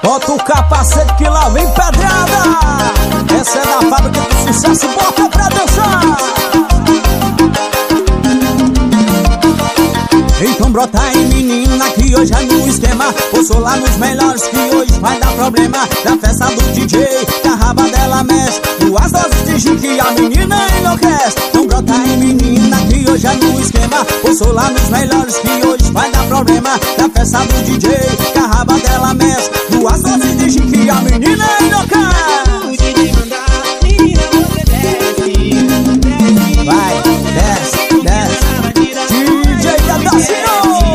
Bota o capacete que lá vem pedrada. Essa é da fábrica do sucesso, bota pra dançar. Então brota aí menina que hoje é no esquema. Posso lá nos melhores que hoje vai dar problema. Da festa do DJ, que a raba dela mexe. Duas doses de gin que a menina enlouquece. Então brota aí menina que hoje é no esquema. Posso lá nos melhores que hoje vai dar problema. Da festa do DJ, que a raba dela mexe. Duas doses de gin que a menina enlouquece. O DJ manda, menina você desce. Vai, desce, desce. DJ Tadacinho.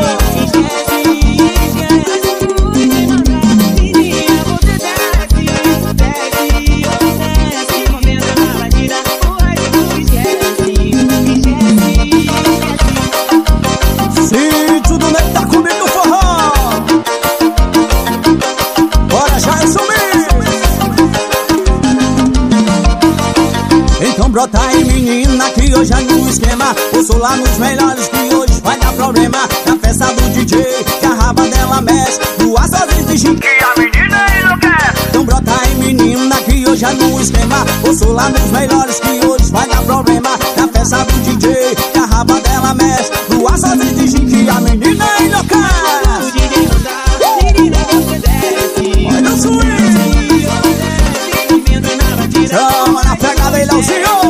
Sítio do Neto tá comigo no forró. Bora já sumir. Então brota aí menina que hoje é no esquema. Posso lá nos melhores que hoje vai dar problema. Na festa do DJ, que a raba dela mexe. Duas doses de gin que a menina enlouquece. Então brota aí menina que hoje é no esquema. Posso lá nos melhores que hoje vai dar problema. Na festa do DJ, que a raba dela mexe. Duas doses de gin que a menina enlouquece. O DJ manda, menina você desce. Olha o swing. Chama na pegada aí, Leozinho.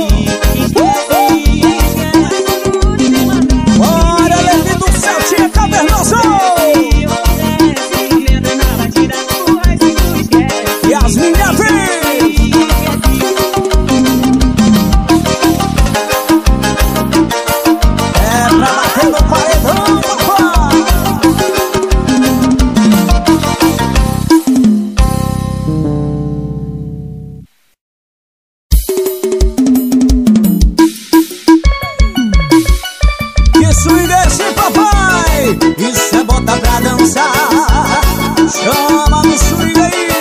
Bora, Levi do céu, tinha cavernoso. E as minhas vez. É pra bater no paredão, papai. Que swing é esse, papai? Isso é bota pra dançar. Chama no swing aí.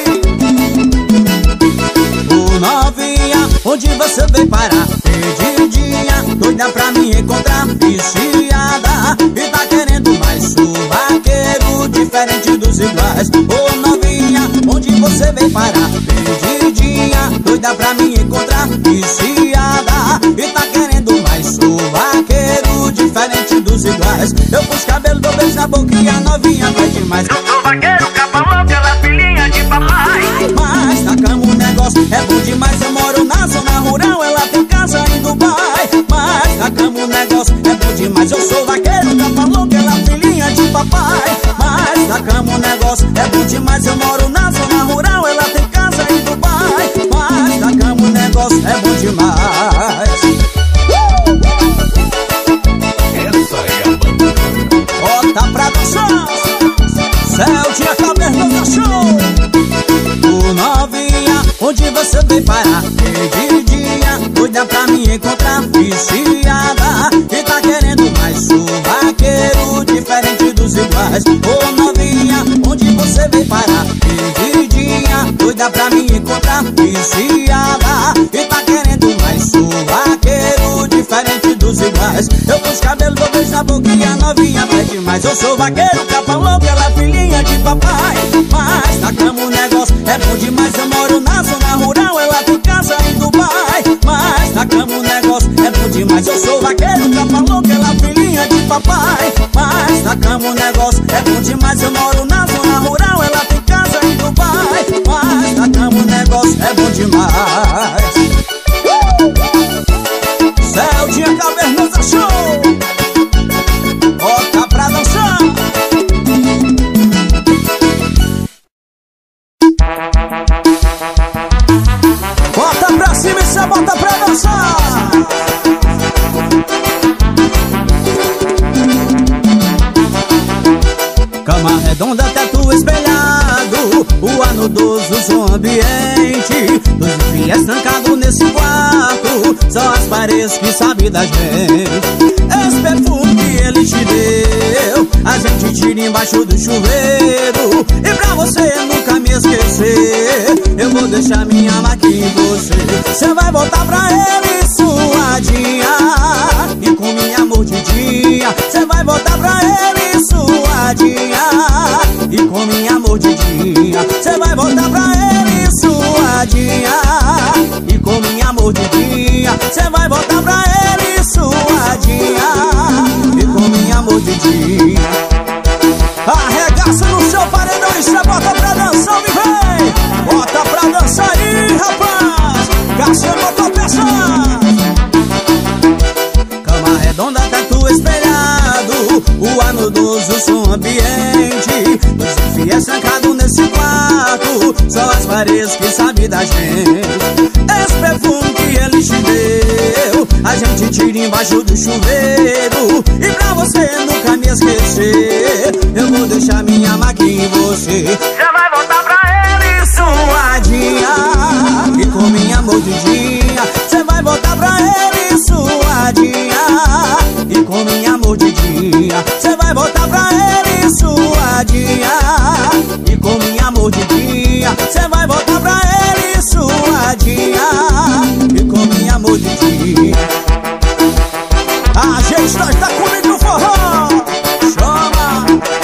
Ô novinha, onde você veio parar? Perdidinha, doida pra me encontrar. Viciada, e tá querendo mais. Sou vaqueiro, diferente dos iguais. Ô novinha, onde você veio parar? Perdidinha, doida pra me encontrar. Viciada, e tá querendo mais. Sou vaqueiro, diferente dos iguais. Eu pus cabelo, dou beijo na boca e a novinha vai demais. Eu sou vaqueiro, capa louca, ela é filhinha de papai. Mas na cama o negócio é bom demais. Eu moro na zona rural, ela tem casa em Dubai. Mas na cama o negócio é bom demais. Eu sou vaqueiro, capa louca, ela é filhinha de papai. Mas na cama o negócio é bom demais. Eu moro na zona rural, ela tem casa em Dubai. Mas na cama o negócio é bom demais. Essa é a banda. Bota pra dançar. Céu tinha caverna show. Ô novinha, onde você veio parar? Perdidinha, doida pra me encontrar. Viciada, e tá querendo mais. Sou vaqueiro, diferente dos iguais. Ô novinha, onde você veio parar? Perdidinha, doida pra me encontrar. Viciada, e tá querendo mais. Sou vaqueiro, diferente dos iguais. Eu pus cabelo, dou beijo na boca e a novinha vai demais. Eu sou vaqueiro, capa louca, ela é filhinha de papai. Mas na cama o negócio é bom demais. Eu moro na zona rural, ela tem casa em Dubai. Mas na cama o negócio é bom demais. Eu sou vaqueiro, capa louca, ela é filhinha de papai. Mas na cama o negócio é bom demais. Eu moro na zona rural, ela tem casa em Dubai. Mas na cama o negócio é bom demais. Céu tinha cavernosa show. Bota pra dançar. Bota pra cima e cê bota pra dançar. Cama redonda, teto espelhado. O ar nodoso, som ambiente. Dois fiéis trancados nesse quarto. São as paredes que sabem da gente. Esse perfume que ele te deu, a gente tira embaixo do chuveiro. E pra você nunca me esquecer, eu vou deixar minha marca em você. Você vai voltar pra ele suadinha, e com minha mordidinha. Você vai voltar pra ele suadinha, e com minha mordidinha. mordidinha cê vai voltar pra ele suadinha. E com minha mordidinha cê vai voltar pra ele suadinha. E com minha mordidinha arregaça no seu paredão e cê bota pra dançar, me vem. Bota pra dançar aí, rapaz. Cassiano botou peça. Cama redonda, teto espelhado, o ar nudoso, som ambiente. Os fiéis trancados nesse quarto, só as paredes que sabem da gente. Esse perfume que ele te deu, a gente tira embaixo do chuveiro. E pra você nunca me esquecer, eu vou deixar minha máquina em você. Cê vai voltar pra ele Suadinha, e com minha mordidinha cê vai voltar pra ele suadinha. E com minha mordidinha cê vai voltar pra ele suadinha. E com minha mordidinha cê vai voltar pra ele suadinha. E com minha mordidinha a gente tá comigo no forró. Chama!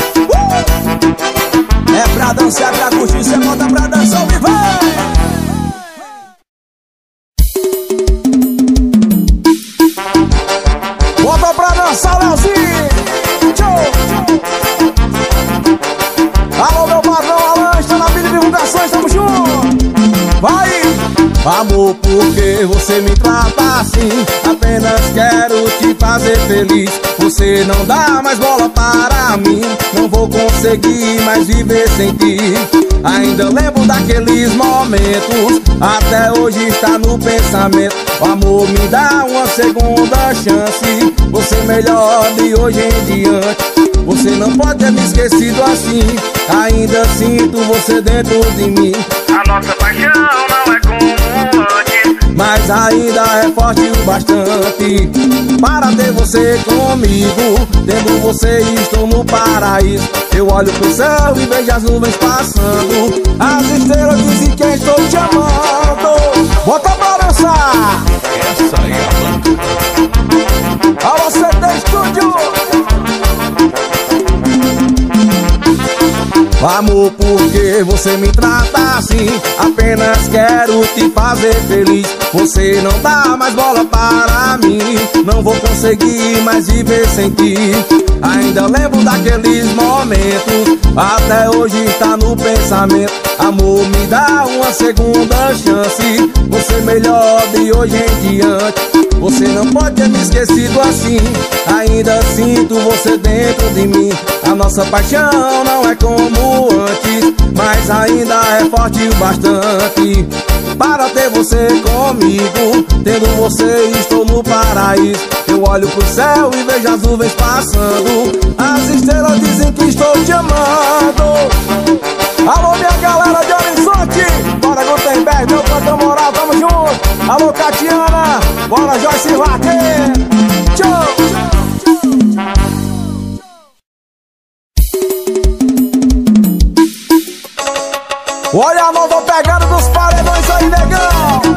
É pra dançar, pra curtir, cê bota pra dançar o vivo. Bota pra dançar, Leozinho. Alô, meu patrão Alan, está na vida de divulgações, tamo junto. Vai! Amor, porque você me trata assim? Apenas quero te fazer feliz. Você não dá mais bola para mim. Não vou conseguir mais viver sem ti. Ainda lembro daqueles momentos, até hoje está no pensamento. O amor, me dá uma segunda chance. Você melhor de hoje em diante. Você não pode ter me esquecido assim. Ainda sinto você dentro de mim. A nossa paixão não é como antes, mas ainda é forte o bastante para ter você comigo. Tendo você estou no paraíso. Eu olho pro céu e vejo as nuvens passando. As estrelas dizem que estou te amando. Bota pra dançar. Essa aí é a banda. Alô, CD Estúdio. Amor, porque você me trata assim? Apenas quero te fazer feliz. Você não dá mais bola para mim. Não vou conseguir mais viver sem ti. Ainda lembro daqueles momentos, até hoje está no pensamento. Amor, me dá uma segunda chance. Você melhor de hoje em diante. Você não pode ter me esquecido assim. Ainda sinto você dentro de mim. A nossa paixão não é como antes, mas ainda é forte o bastante para ter você comigo. Tendo você estou no paraíso. Eu olho pro céu e vejo as nuvens passando. As estrelas dizem que estou te amando. Alô, minha galera de Horizonte, bora Gutenberg, meu plantão moral, tamo junto. Alô, Catiana, bora Joyce Vaqueiro. Tchau. Olha a nova pegada dos paredões aí, negão.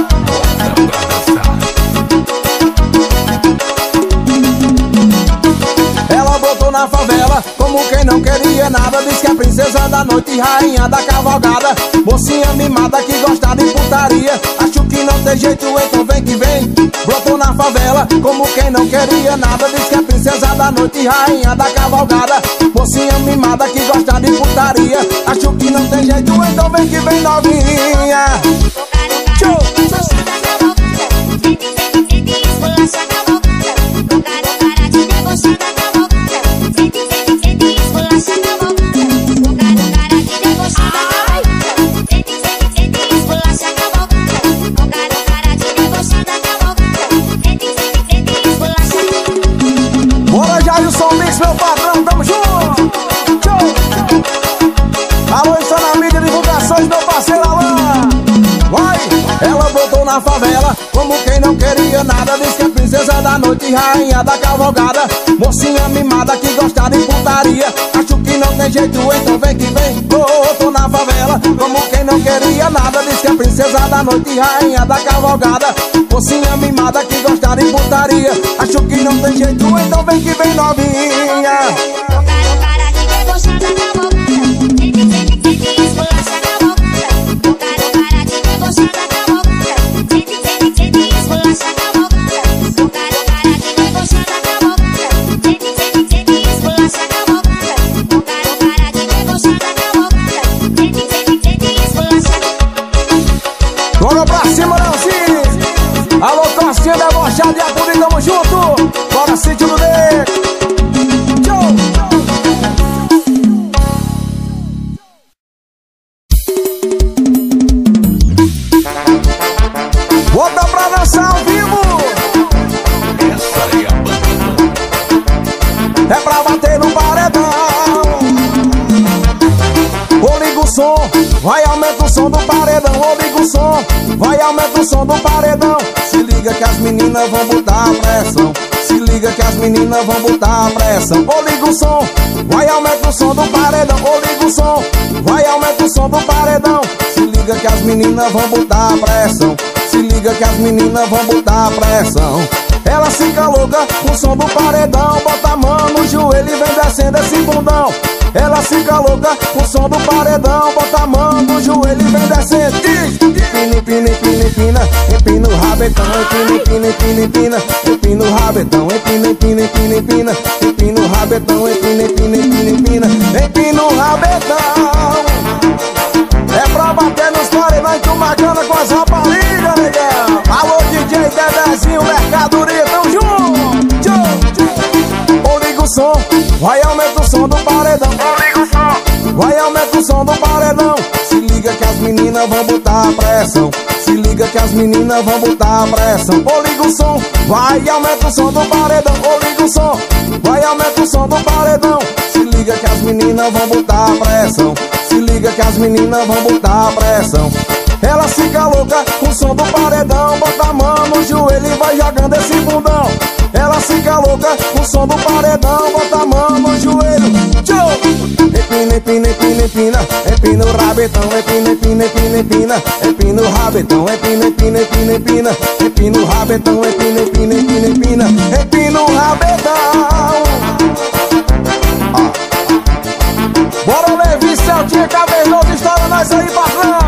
Ela botou na favela como quem não queria nada. Diz que é princesa da noite e rainha da cavalgada. Mocinha mimada que gosta de putaria. Acho que não tem jeito, então vem que vem. Brotou na favela como quem não queria nada. Diz que é princesa da noite e rainha da cavalgada. Mocinha mimada que gosta de putaria. Acho que não tem jeito, então vem que vem novinha. Tchau. Bora, Jailson Mix, meu patrão, tamo junto. Tchau. Alô, está na mídia, divulgações, meu parceiro Alan. Vai! Ela botou na favela como quem não queria nada. Diz que é princesa da noite e rainha da cavalgada. Mocinha mimada que gosta de putaria. Acho que não tem jeito, então vem que vem. Botou na favela como quem não queria nada. Diz que é princesa da noite e rainha da cavalgada. Mocinha mimada que gosta de putaria. Acho que não tem jeito, então vem que vem novinha. Cara de debochada cavalgada. Marcinha debochada e a Puri, tamo junto. Bora, sítio do Negro. Bota pra dançar ao vivo. Essa é a banda. É pra bater no paredão. Ô, liga o som, vai aumenta o som do paredão. Ô, liga o som, vai aumenta o som do paredão. Se liga que as meninas vão botar a pressão. Se liga que as meninas vão botar a pressão. Ô, liga o som, vai aumenta o som do paredão. Ô, liga o som, vai aumenta o som do paredão. Se liga que as meninas vão botar a pressão. Se liga que as meninas vão botar a pressão. Ela fica louca com o som do paredão. Bota a mão no joelho e vem descendo esse bundão. Ela fica louca com o som do paredão. Bota a mão no joelho e vem descendo. Empina, empina, empina, empina. Empina o rabetão. Empina, empina, empina, empina. Empina o rabetão. Empina, empina, empina, empina. Empina o rabetão. Empina, empina, empina, empina. Empina o rabetão. É pra bater nos paredões, tu bacana com as raparigas, negão. Alô, DJ Dedezinho, mercadoria, tamo junto. Ô, liga o som, vai aumenta o som do paredão. Ô, liga o som, Vai aumenta o som do paredão. Se liga que as meninas vão botar a pressão. Se liga que as meninas vão botar a pressão. Ô, liga o som, vai aumenta o som do paredão. Ô, liga o som, vai aumenta o som do paredão. Se liga que as meninas vão botar a pressão. Se liga que as meninas vão botar a pressão. Ela fica louca com o som do paredão. Bota a mão no joelho e vai jogando esse bundão. Ela fica louca com o som do paredão. Bota a mão no joelho. Empina, empina, empina, empina. Empina o rabetão. Empina, empina, empina, empina. Empina o rabetão. Empina, empina, empina, empina. Empina o rabetão. Empina, empina, empina, empina. Empina o rabetão. Bora, Levi, Celtinha, Cavernoso, estoura nós aí, patrão.